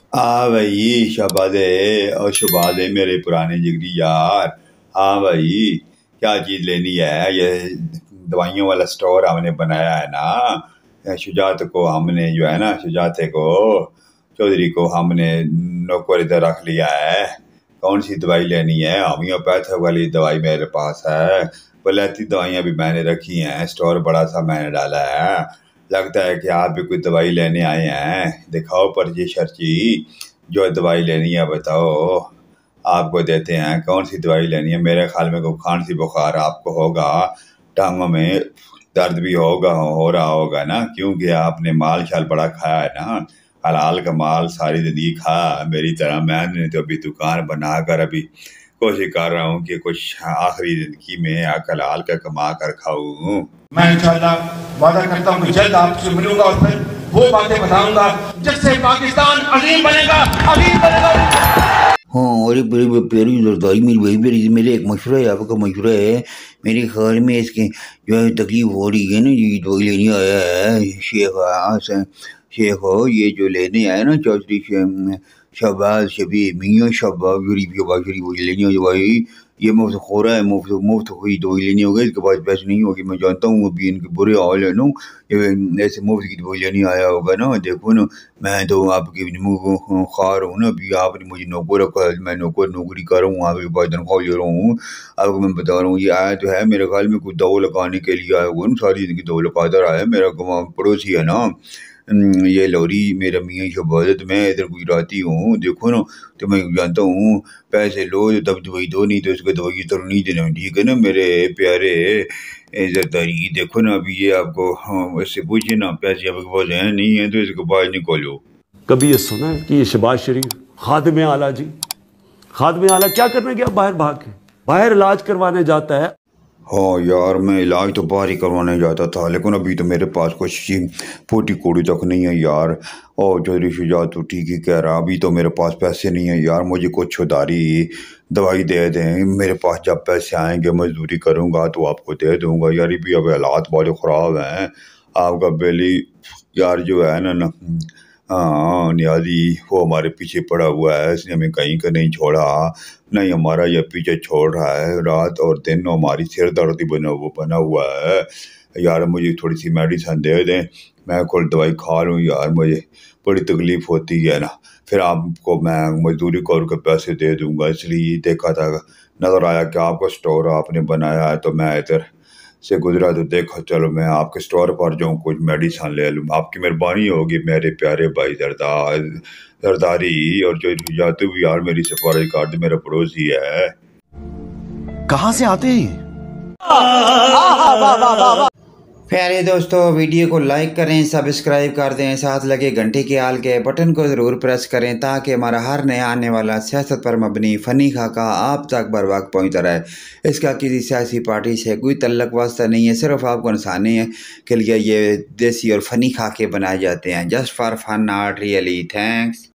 ہاں بھائی شہباز اور شہباز میرے پرانے جگری یار. ہاں بھائی کیا چیز لینی ہے؟ یہ دوائیوں والا سٹور ہم نے بنایا ہے نا. شجاعت کو ہم نے جو ہے نا شجاعت کو چودھری کو ہم نے نوکر ادھر رکھ لیا ہے. کون سی دوائی لینی ہے؟ ہومیوپیتھک والی دوائی میرے پاس ہے. بلیتی دوائیاں بھی میں نے رکھی ہیں. سٹور بڑا سا میں نے ڈالا ہے. لگتا ہے کہ آپ بھی کوئی دوائی لینے آئے ہیں. دکھاؤ پرچی شرچی. جو دوائی لینی ہے بتاؤ، آپ کو دیتے ہیں. کون سی دوائی لینی ہے؟ میرے خیال میں کوئی کھانسی بخار آپ کو ہوگا، ٹانگوں میں درد بھی ہوگا، ہو رہا ہوگا نا، کیونکہ آپ نے مال شال بڑا کھایا ہے نا. حلال کا مال ساری زندگی کھا میری طرح. میں نے تو ابھی دکان بنا کر ابھی کوشش کر رہا ہوں کہ کچھ آخری زندگی میں حلال کا کما کر کھاؤں. میں انشاءاللہ وعدہ کرتا ہوں کہ جلد آپ سے ملوں گا اور پھر وہ باتیں بتاؤں گا جس سے پاکستان عظیم بنے گا، عظیم بنے گا. ہاں ارے بڑی پیاری زردائی میری بھائی میری میرے ایک مشورہ ہے، آپ کا مشورہ ہے. میرے خیال میں اس کی جو ہے تکلیف ہو رہی ہے نا، یہ دوائی لینے آیا ہے شیخ ہو، یہ جو لینے آیا نا چودھری شہباز شبیر میاں شہباز شریف وہ لینے آئی دوائی. یہ مفت خورا ہے، مفت ہوئی دوائی لینی ہوگی، اس کے پاس پیسے نہیں ہوگی. میں جانتا ہوں ابھی ان کے برے حال ہے نا، ایسے مفت کی دوائی لینے آیا ہوگا نا. دیکھو نا، میں تو آپ کے خار ہوں نا. ابھی آپ نے مجھے نوکر رکھا ہے، میں نوکری کر رہا ہوں، آپ کے پاس تنخواہ لے رہا ہوں. آپ کو میں بتا رہا ہوں یہ آیا تو ہے میرے خیال میں کوئی دو لگانے کے لیے آیا ہوگا نا. ساری زندگی دو لگاتا رہا ہے. میرا پڑوسی ہے نا یہ لوری، میرا میاں شہباز. میں ادھر گجراتی ہوں. دیکھو نا، تو میں جانتا ہوں پیسے لو تب دوائی دو، نہیں تو اس کو دوائی تو نہیں دینا. ٹھیک ہے نا میرے پیارے زرداری؟ دیکھو نا ابھی یہ آپ کو اس سے پوچھے نا، پیسے آپ کے پاس ہیں نہیں ہیں تو اس کو باہر نکالو. کبھی یہ سنا ہے کہ یہ شہباز شریف خادم اعلیٰ جی، خادم اعلیٰ کیا کرنے گیا باہر بھاگ کے؟ باہر علاج کروانے جاتا ہے. ہاں یار میں علاج تو باہر ہی کروانے جاتا تھا، لیکن ابھی تو میرے پاس کچھ پھوٹی کوڑی تک نہیں ہے یار. اور چودھری شجاعت تو ٹھیک ہی کہہ رہا، ابھی تو میرے پاس پیسے نہیں ہیں یار. مجھے کچھ ادھاری دوائی دے دیں. میرے پاس جب پیسے آئیں گے مزدوری کروں گا تو آپ کو دے دوں گا یار. بھی اب حالات بڑے خراب ہیں. آپ کا بیلی یار جو ہے نا ہاں نیازی، وہ ہمارے پیچھے پڑا ہوا ہے. اس نے ہمیں کہیں کا نہیں چھوڑا، نہیں ہمارا یہ پیچھے چھوڑ رہا ہے. رات اور دن ہماری سر دردی بنا ہوا ہے یار. مجھے تھوڑی سی میڈیسن دے دیں، میں کوئی دوائی کھا لوں یار. مجھے بڑی تکلیف ہوتی ہے نا. پھر آپ کو میں مزدوری کر کے پیسے دے دوں گا. اس لیے دیکھا تھا، نظر آیا کہ آپ کا سٹور آپ نے بنایا ہے تو میں ادھر سے گزرا تو دیکھا چلو میں آپ کے سٹور پر جاؤں، کچھ میڈیسن لے لوں. آپ کی مہربانی ہوگی میرے پیارے بھائی زرداری. اور جو جاتے بھی یار میری سفارش کار دے، میرا پڑوسی ہے. کہاں سے آتے ہیں؟ پیارے دوستو ویڈیو کو لائک کریں، سبسکرائب کر دیں، ساتھ لگے گھنٹی کے آل کے بٹن کو ضرور پریس کریں تاکہ ہمارا ہر نیا آنے والا سیاست پر مبنی فنی خاکہ آپ تک بر وقت پہنچتا رہے. اس کا کسی سیاسی پارٹی سے کوئی تعلق واسطہ نہیں ہے، صرف آپ کو انسانی کے لیے یہ دیسی اور فنی خاکے بنائے جاتے ہیں. Just for fun, not really. Thanks.